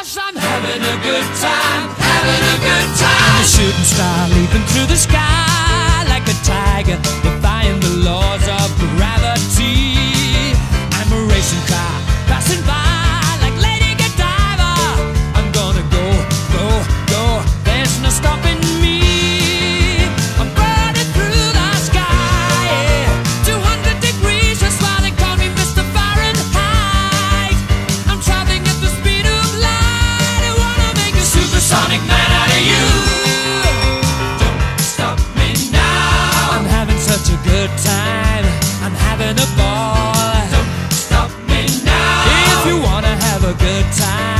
I'm having a good time, having a good time. I'm a shooting star leaping through the sky like a tiger, defying the laws of gravity. I'm a racing car passing by like Lady Godiva. I'm gonna go, go, go, there's no stopping me. I'm burning through the sky, yeah. 200 degrees, that's why they call me Mr. Fahrenheit. I'm traveling at the speed of light. I wanna make a supersonic man out of you. Don't stop me now. I'm having such a good time, I'm having a ball. Don't stop me now. If you wanna have a good time,